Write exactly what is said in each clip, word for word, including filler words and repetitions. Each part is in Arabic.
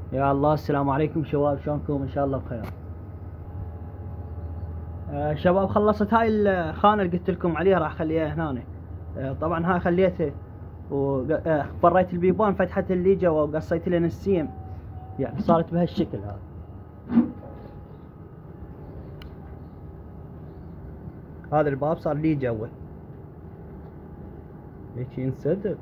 يا الله، السلام عليكم شباب، شلونكم؟ ان شاء الله بخير. آه شباب، خلصت هاي الخانه اللي قلت لكم عليها، راح اخليها هنا. آه طبعا هاي خليتها وفريت البيبان، فتحت الليجا وقصيت لها السيم، يعني صارت بهالشكل هذا. هذا الباب صار لي جوه هيك ينسد،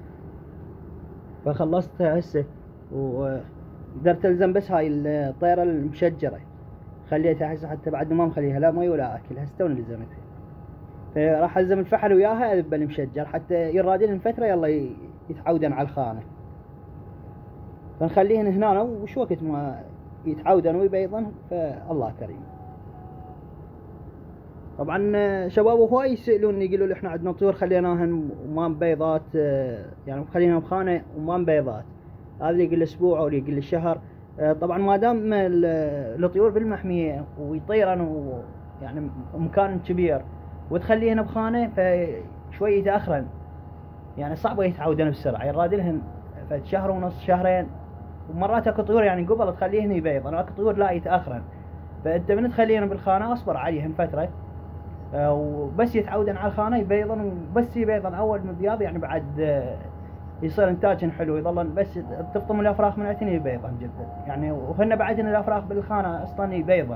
فخلصتها هسه وقدرت الزم بس هاي الطيره المشجره، خليتها هسه حتى بعد ما مخليها لا مي ولا اكل، هسه توني لزمتها. فراح الزم الفحل وياها اذب المشجر حتى يرادين فتره يلا يتعودن على الخانه، فنخليهن هنا وش وقت ما يتعودن ويبيضن فالله كريم. طبعا شباب هواي يسألوني يقولوا لي احنا عندنا طيور خليناهن وما مبيضات، يعني خليناها بخانه وما مبيضات، هذا اللي يقول اسبوع واللي يقول شهر. طبعا ما دام الطيور بالمحميه ويطيرن يعني مكان كبير وتخليهن بخانه فشوي يتاخرن، يعني صعبه يتعودن بسرعه، يراد لهن شهر ونص شهرين. ومرات اكو طيور يعني قبل تخليهن يبيضن، واكو طيور لا يتاخرن، فانت من تخليهن بالخانه اصبر عليهن فتره وبس يتعودن على الخانه يبيضن، وبس يبيضن اول من بياض يعني بعد يصير انتاجهن حلو، يظلن بس تفطم الافراخ من عندهن يبيضن جدا يعني، وهن بعدهن الافراخ بالخانه اصلا يبيضن،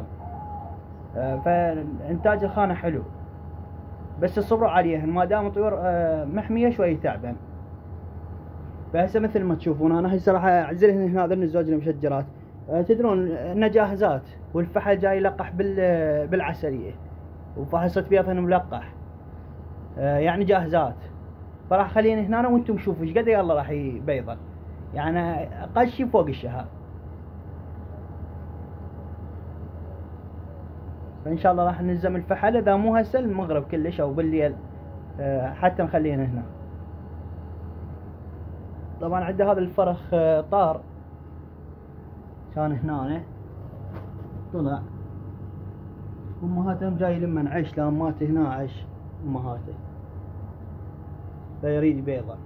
فانتاج الخانه حلو. بس الصبر عليهن ما دام طيور محميه شوي تعبان. فهسه مثل ما تشوفون انا هسه راح اعزلهن هنا هذول الزوج المشجرات، تدرون انه جاهزات، والفحل جاي يلقح بالعسليه وفحصة بيضهن ملقح، يعني جاهزات. فراح خليهن هنا وانتم شوفوا ايش قد يلا راح يبيضن، يعني اقل شي فوق الشهر. فان شاء الله راح نلزم الفحل اذا مو هسه المغرب كلش او بالليل حتى نخليهن هنا. طبعا عنده هذا الفرخ طار كان هنا طلع، امهاتهم جاي لمن عيش لاماته هنا عيش امهاته، فيريد يبيضه.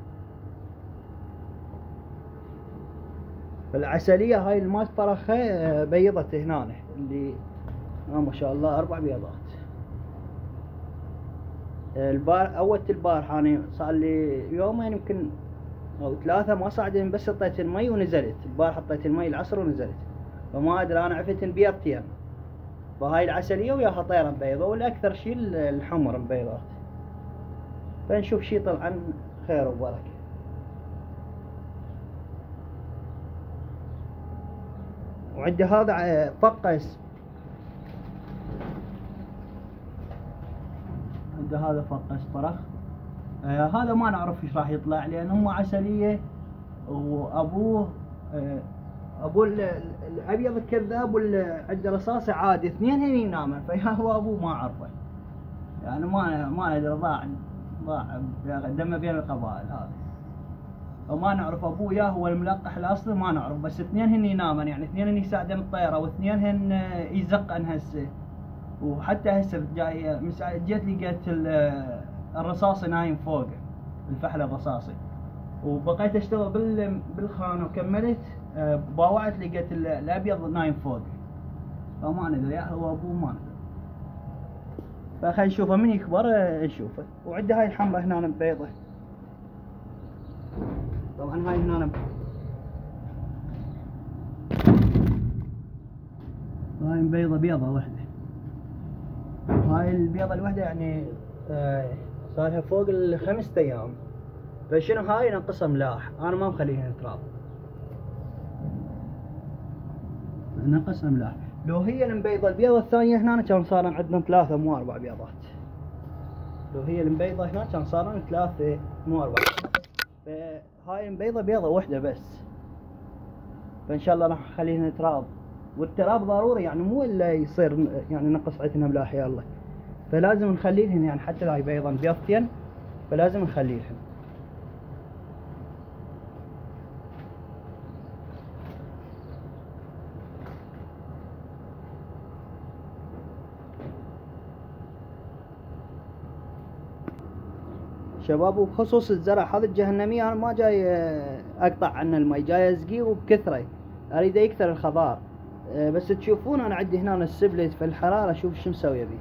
العسلية هاي المات فرخة بيضت هنا اللي آه ما شاء الله اربع بيضات. البار اول البارحة انا صار لي يومين يمكن او ثلاثة ما صعدين، بس حطيت المي ونزلت. البارحة حطيت المي العصر ونزلت، فما ادري انا عفت بيضتين. فهاي العسلية وياها طيرة مبيضة، والاكثر شي الحمر مبيضات. فنشوف شي طبعا خير وبركة. وعندي هذا فقس، عندي هذا فقس فرخ. آه هذا ما نعرف ايش راح يطلع، لان هم عسلية وابوه آه ابوه الابيض الكذاب واللي عنده رصاصة عادي، اثنين هني ينامن، فيا هو ابوه ما اعرفه، يعني ما ما ندري، ضاع ضاع دمه بين القبائل هذا، وما نعرف ابوه يا هو الملقح الاصلي ما نعرف، بس اثنين هن ينامن، يعني اثنين هن يساعدن الطيرة واثنين هن يزقن هسه. وحتى هسه جاي جيت لقيت الرصاصي نايم فوق الفحل الرصاصي، وبقيت اشتغل بالخانه وكملت باوعت لقيت الابيض نايم فوق، فما ندري يا هو ابوه ما ندري. فخلينا نشوفه من يكبر نشوفه. وعندي هاي الحمراء هنا بيضة، طبعا هاي هنا هاي بيضة بيضة واحدة، هاي البيضة الواحدة يعني آه صارها فوق الخمسة ايام. فشنو هاي نقصها ملاح، انا ما مخليها تراب، نقصها ملاح. لو هي المبيضة البيضة الثانية هنا كان صار عندنا ثلاثة مو اربع بيضات، لو هي المبيضة هنا كان صار ثلاثة مو اربع. فهاي المبيضة بيضة واحدة بس، فان شاء الله راح اخليها تراب. والتراب ضروري يعني، مو الا يصير يعني نقص عندنا ملاح يا الله، فلازم نخليلهن يعني حتى لو يبيضن بيضتين فلازم نخليلهن. شباب وبخصوص الزرع هذا الجهنمية انا ما جاي اقطع عنه المي، جاي اسقيه وبكثرة، اريد يكثر الخضار. أه بس تشوفون انا عندي هنا السبلت في الحرارة، شوف شو مسوي بيه،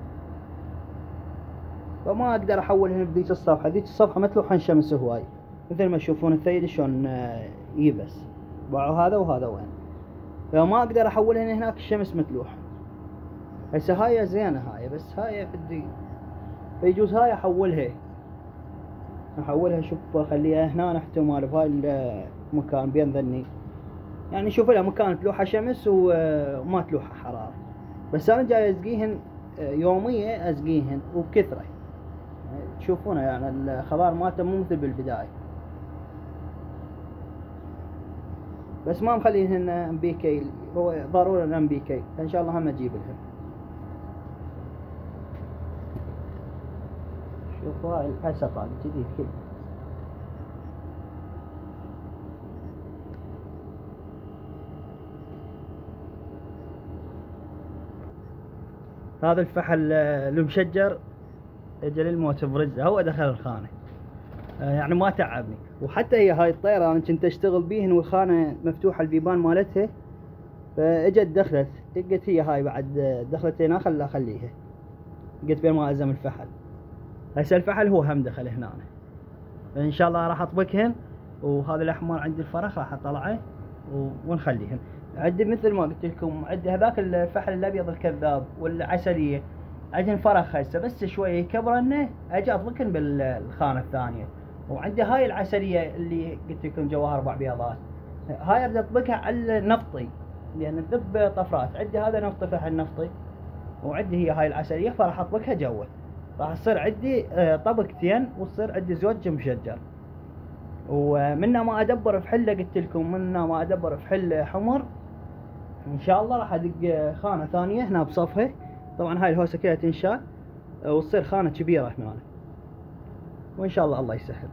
فما اقدر احولهن بذيك الصفحة. ذيك الصفحة متلوحن شمس هواي، مثل ما تشوفون الثيد شلون يبس باعوا هذا وهذا وين، فما اقدر احولهن هناك الشمس متلوحة. هسه هاي زينة هاي، بس هاي بدي فيجوز هاي احولها احولها شوف اخليها هنا احتمال بهاي المكان بين ذني، يعني شوف لها مكان تلوحها شمس وما تلوحها حرارة. بس انا جاي اسقيهن يومية، اسقيهن وبكثرة، تشوفونه يعني الخضار مالته مو مثل بالبداية، بس ما مخليهن ام بي كي، هو ضروري الام بي كي، فان شاء الله هم اجيب لهم. شوفوا هاي الحسقة الجديد كله. هذا الفحل المشجر اجى للموت برزه، هو دخل الخانة يعني ما تعبني. وحتى هي هاي الطيرة انا كنت اشتغل بيهن والخانة مفتوحة البيبان مالتها، فاجت دخلت، قلت هي هاي بعد دخلت هنا خل اخليها، قلت بين ما الزم الفحل. هسه الفحل هو هم دخل هنا، ان شاء الله راح اطبقهن. وهذا الاحمر عندي الفرخ راح اطلعه ونخليهن. عندي مثل ما قلت لكم، عندي هذاك الفحل الابيض الكذاب والعسليه، عندي فرخ هسه بس شويه كبرنه اجي اطبقهن بالخانه الثانيه. وعندي هاي العسليه اللي قلت لكم جواها اربع بيضات، هاي ابدا اطبقها على النفطي لان تذب طفرات. عندي هذا نفطي فحل نفطي، وعندي هي هاي العسليه، فراح اطبقها جوا، راح تصير عندي طبقتين وتصير عندي زوج مشجر. ومنا ما ادبر في حله، قلت لكم منا ما ادبر في حله حمر، ان شاء الله راح ادق خانه ثانيه هنا بصفها. طبعا هاي الهوسه كلها تنشال وتصير خانه كبيره هنا، وان شاء الله الله يسهل.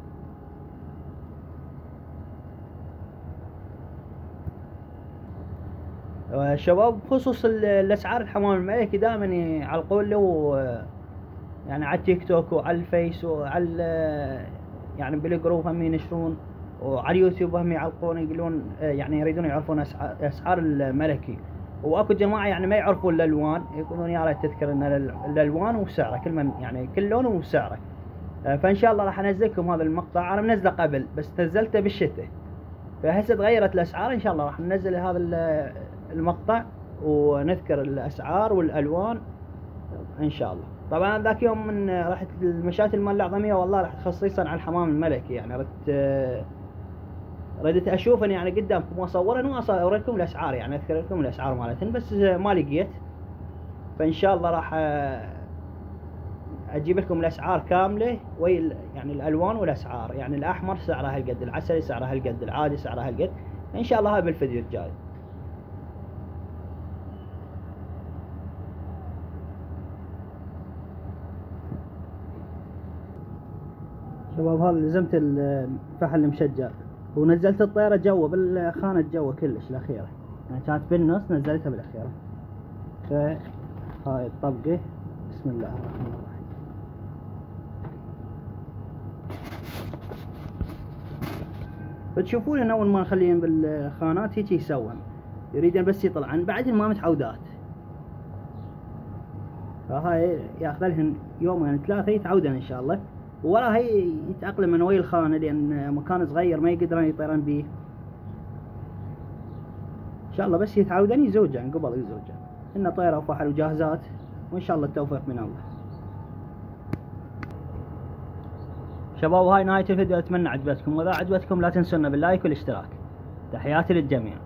شباب بخصوص الاسعار الحمام الملكي دائما يعلقون له يعني على التيك توك وعلى الفيس وعلى يعني بالجروب هم ينشرون، وعلى اليوتيوب هم يعلقون يقولون يعني يريدون يعرفون اسعار الملكي. واكو جماعه يعني ما يعرفون الالوان، يقولون يا ريت تذكر ان الالوان وسعره، كل من يعني كل لون وسعره. فان شاء الله راح انزلكم هذا المقطع، انا منزله قبل بس نزلته بالشتاء، فهسه تغيرت الاسعار. ان شاء الله راح ننزل هذا المقطع ونذكر الاسعار والالوان ان شاء الله. طبعا ذاك يوم من رحت المشاتل مال الأعظمية، والله رحت خصيصا على الحمام الملكي، يعني ردت ردت اشوفن يعني قدامكم واصورن واوريكم الاسعار، يعني اذكر لكم الاسعار مالتهن، بس ما لقيت. فان شاء الله راح اجيب لكم الاسعار كامله وي يعني الالوان والاسعار، يعني الاحمر سعره هالقد، العسلي سعره هالقد، العادي سعره هالقد، ان شاء الله هاي بالفيديو الجاي. شباب هذا لزمت الفحل المشجر ونزلت الطيرة جوا بالخانة جوا كلش الأخيرة، يعني كانت بالنص نزلتها بالأخيرة. فهاي الطبقة بسم الله الرحمن الرحيم. فتشوفون ان اول ما نخليهم بالخانات هيك يسوون، يريدن بس يطلعن، بعدين ما متعودات، فهاي ياخذ لهن يوم يعني ثلاثة يتعودن ان شاء الله، وورا هي يتأقلم من ويا الخانة لأن مكان صغير ما يقدرون يطيرن بيه. إن شاء الله بس يتعودن يزوجن قبل يزوجن، إن طيرة وفحل وجاهزات، وإن شاء الله التوفيق من الله. شباب هاي نهاية الفيديو، أتمنى عجبتكم، وإذا عجبتكم لا تنسونا باللايك والاشتراك. تحياتي للجميع.